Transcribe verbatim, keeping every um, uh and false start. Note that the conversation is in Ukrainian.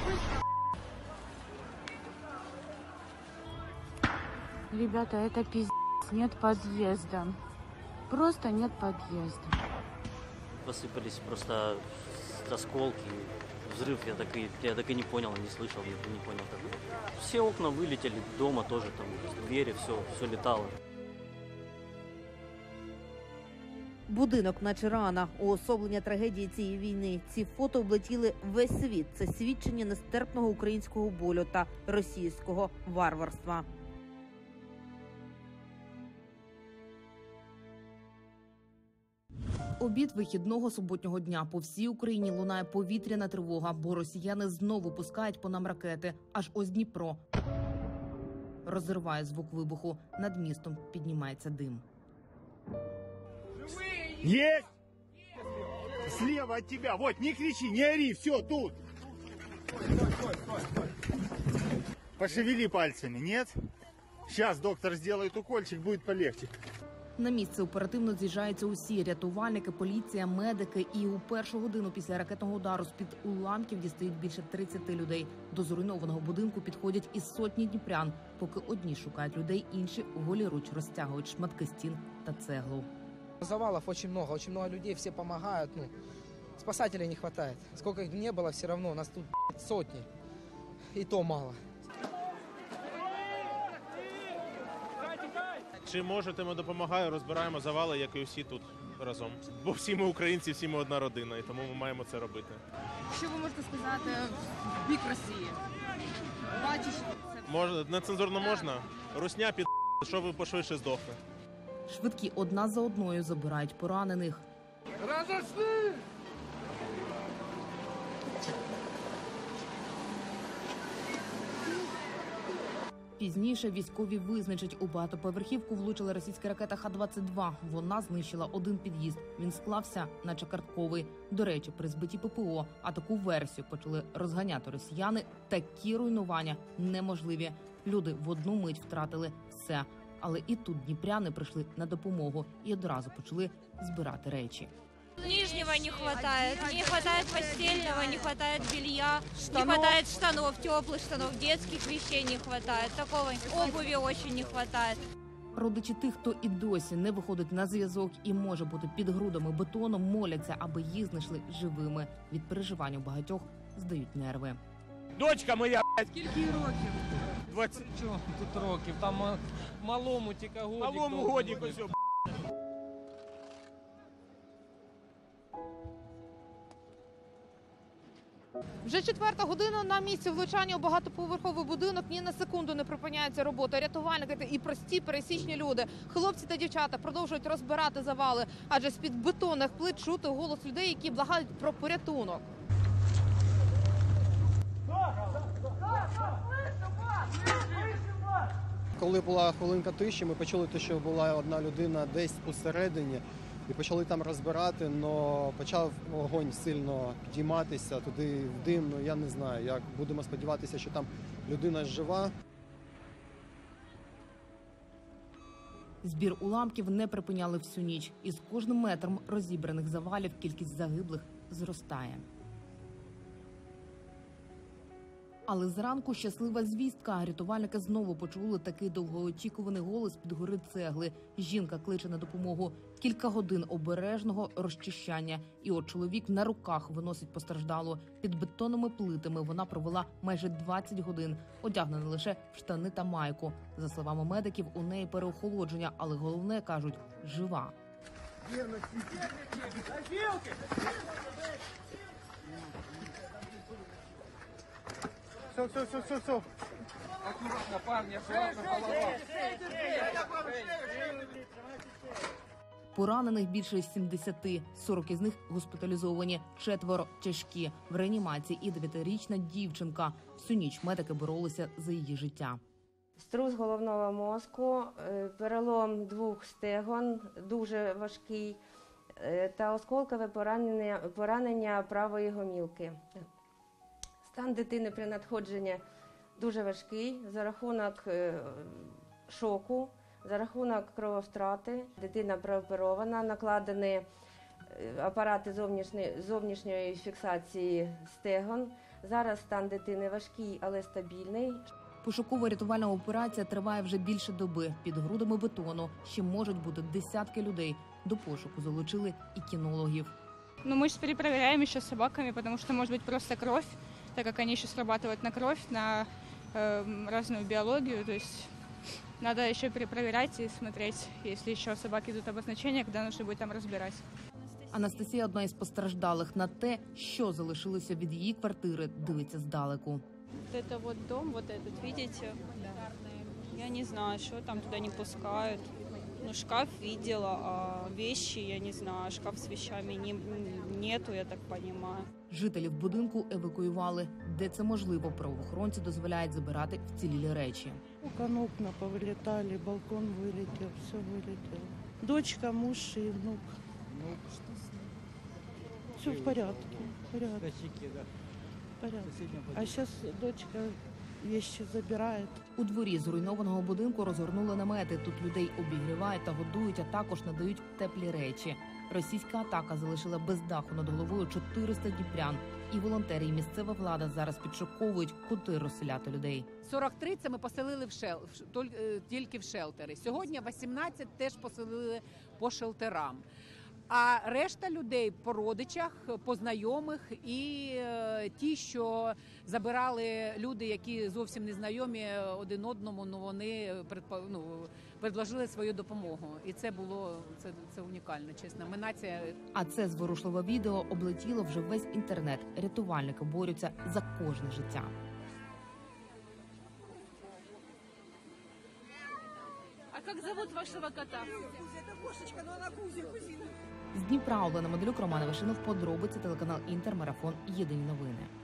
Ребята, это пиздец, нет подъезда. Просто нет подъезда. Посыпались просто осколки, взрыв, я так и, я так и не понял, не слышал, я не понял такого. Все окна вылетели, дома тоже, там, двери, все, все летало. Будинок наче рана, уособлення трагедії цієї війни. Ці фото облетіли весь світ. Це свідчення нестерпного українського болю та російського варварства. Обід вихідного суботнього дня. По всій Україні лунає повітряна тривога, бо росіяни знову пускають по нам ракети. Аж ось Дніпро розриває звук вибуху. Над містом піднімається дим. Есть! Слева от тебя. Вот, не кричи, не ори, все, тут. Пошевели пальцами, нет? Сейчас доктор сделает укольчик, будет полегче. На місце оперативно з'їжджаються усі – рятувальники, поліція, медики. І у першу годину після ракетного удару з-під уламків дістають більше тридцяти людей. До зруйнованого будинку підходять із сотні дніпрян. Поки одні шукають людей, інші голіруч розтягують шматки стін та цеглу. Завалов очень много, очень много людей, все помогают. Ну, спасателей не хватает. Сколько их не было, все равно, у нас тут сотни. И то мало. Чи можете, ми допомагаємо, розбираємо завали, як і всі тут разом. Бо всі ми українці, всі ми одна родина, і тому ми маємо це робити. Що ви можете сказати в бік Росії? Бачиш, це... Можна, нецензурно можна? Русня під що ви пошвидше здохне. Швидкі одна за одною забирають поранених. Разошли! Пізніше військові визначать, у багатоповерхівку влучила російська ракета Х двадцять два. Вона знищила один під'їзд. Він склався, наче картковий. До речі, при збитті ППО, а таку версію почали розганяти росіяни, такі руйнування неможливі. Люди в одну мить втратили все. Але і тут дніпряни прийшли на допомогу і одразу почали збирати речі. Нижнего не хватает, не хватает постельного, не хватает белья, штанов. Не хватает штанов, теплых штанов, детских вещей не хватает, такого обуви очень не хватает. Родичі тих, хто і досі не виходить на зв'язок і може бути під грудами бетону, моляться, аби їх знайшли живими. Від переживань у багатьох здають нерви. Дочка моя, блядь. Скільки років? двадцять. Чого тут років? Там малому тільки годик. Малому годик, ось. Вже четверта година на місці влучання у багатоповерховий будинок. Ні на секунду не припиняється робота. Рятувальники і прості пересічні люди, хлопці та дівчата продовжують розбирати завали. Адже з-під бетонних плит чути голос людей, які благають про порятунок. Коли була хвилинка тиші, ми почули, що була одна людина десь посередині. І почали там розбирати, але почав вогонь сильно підійматися туди в дим. Ну я не знаю, як будемо сподіватися, що там людина жива. Збір уламків не припиняли всю ніч. І з кожним метром розібраних завалів кількість загиблих зростає. Але зранку щаслива звістка. Рятувальники знову почули такий довгоочікуваний голос під гори цегли. Жінка кличе на допомогу. Кілька годин обережного розчищання. І от чоловік на руках виносить постраждалу. Під бетонними плитами вона провела майже двадцять годин. Одягнена лише в штани та майку. За словами медиків, у неї переохолодження. Але головне, кажуть, жива. Все, все, все, все, все. Аккуратно, парни, аккуратно, голова. Поранених більше сімдесяти, сорок із них госпіталізовані, четверо тяжкі. В реанімації і дев'ятирічна дівчинка. Всю ніч медики боролися за її життя. Струс головного мозку, перелом двох стегон, дуже важкий, та осколкове поранення, поранення правої гомілки. Стан дитини при надходженні дуже важкий за рахунок шоку, за рахунок крововтрати. Дитина прооперована, накладені апарати зовнішньої, зовнішньої фіксації стегон, Зараз стан дитини важкий, але стабільний. Пошуково-рятувальна операція триває вже більше доби. Під грудами бетону ще можуть бути десятки людей. До пошуку залучили і кінологів. Ну, мы же перепроверяем еще с собаками, потому что может быть просто кровь, так как они еще срабатывают на кровь, на э, разную биологию. То есть надо еще перепроверять и смотреть, если еще собаки идут обозначения, когда нужно будет там разбирать. Анастасія, одна із постраждалих, на те, що залишилося від її квартири, дивиться здалеку. Вот это вот дом, вот этот, видите? Я не знаю, что там туда не пускают. Ну, шкаф видела, а вещи, я не знаю, шкаф с вещами не, нету, я так понимаю. Жителів будинку евакуювали. Де це можливо, правоохоронці дозволяють забирати вцілілі речі. Окна, окна повылетали, балкон вылетел, все вылетело. Дочка, муж и внук. Все в порядке, в порядке. порядке. А сейчас дочка вещи забирает. У дворі зруйнованого будинку розгорнули намети. Тут людей обігрівають та годують, а також надають теплі речі. Російська атака залишила без даху над головою чотириста дніпрян. І волонтери, і місцева влада зараз підшуковують, куди розселяти людей. сорок три це ми поселили в шел... тільки в шелтери. Сьогодні вісімнадцять теж поселили по шелтерам. А решта людей по родичах, по знайомих і е, ті, що забирали люди, які зовсім не знайомі один одному, ну вони предпо... ну, предложили свою допомогу. І це було це, це унікально, чесно. Ми нація. А це зворушливе відео облетіло вже весь інтернет. Рятувальники борються за кожне життя. А как зовут вашего кота? З Дніпра Олена Моделюк, Роман Вишинов, подробиці, телеканал Інтер, марафон, єдині новини.